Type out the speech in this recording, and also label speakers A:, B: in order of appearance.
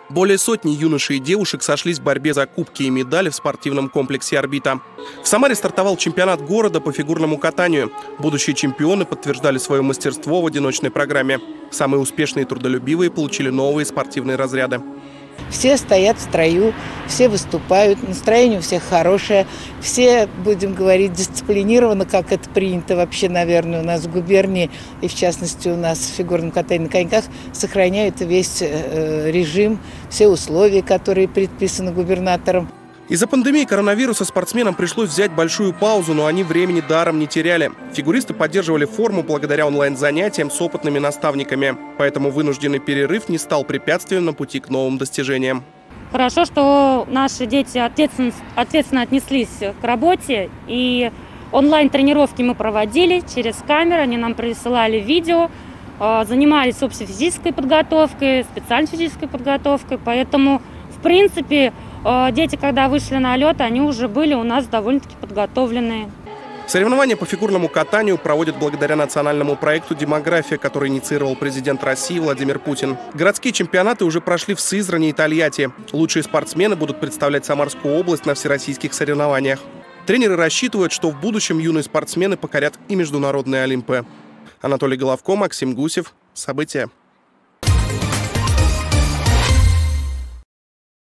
A: Более сотни юношей и девушек сошлись в борьбе за кубки и медали в спортивном комплексе «Орбита». В Самаре стартовал чемпионат города по фигурному катанию. Будущие чемпионы подтверждали свое мастерство в одиночной программе. Самые успешные и трудолюбивые получили новые спортивные разряды.
B: Все стоят в строю, все выступают, настроение у всех хорошее, все, будем говорить, дисциплинированы, как это принято вообще, наверное, у нас в губернии, и в частности у нас в фигурном катании на коньках, сохраняют весь режим, все условия, которые предписаны губернатором.
A: Из-за пандемии коронавируса спортсменам пришлось взять большую паузу, но они времени даром не теряли. Фигуристы поддерживали форму благодаря онлайн-занятиям с опытными наставниками. Поэтому вынужденный перерыв не стал препятствием на пути к новым достижениям.
C: Хорошо, что наши дети ответственно отнеслись к работе. И онлайн-тренировки мы проводили через камеры, они нам присылали видео, занимались общей физической подготовкой, специальной физической подготовкой. Поэтому, в принципе, дети, когда вышли на лед, они уже были у нас довольно-таки подготовленные.
A: Соревнования по фигурному катанию проводят благодаря национальному проекту «Демография», который инициировал президент России Владимир Путин. Городские чемпионаты уже прошли в Сызрани и Тольятти. Лучшие спортсмены будут представлять Самарскую область на всероссийских соревнованиях. Тренеры рассчитывают, что в будущем юные спортсмены покорят и международные Олимпы. Анатолий Головко, Максим Гусев. События.